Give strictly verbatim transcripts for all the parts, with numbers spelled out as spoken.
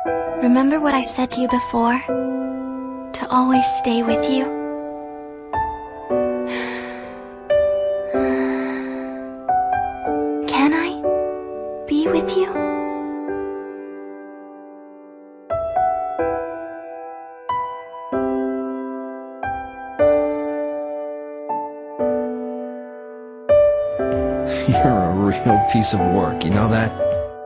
Remember what I said to you before? To always stay with you? Can I be with you? You're a real piece of work, you know that?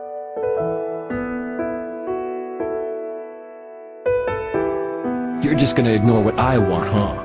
You're just gonna ignore what I want, huh?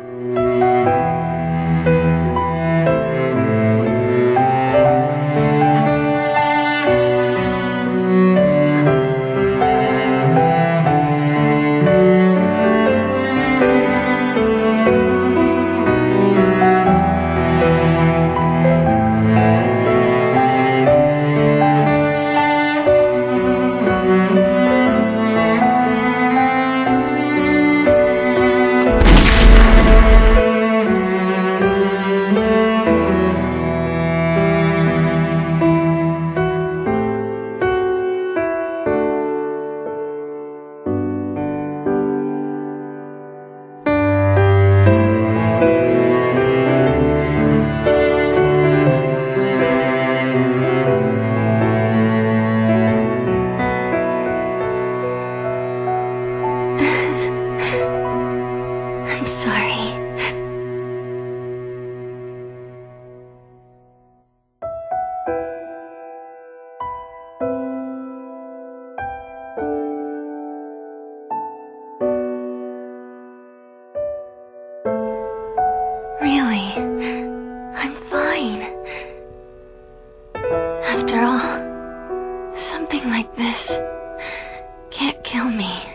I'm sorry. Really, I'm fine. After all, something like this can't kill me.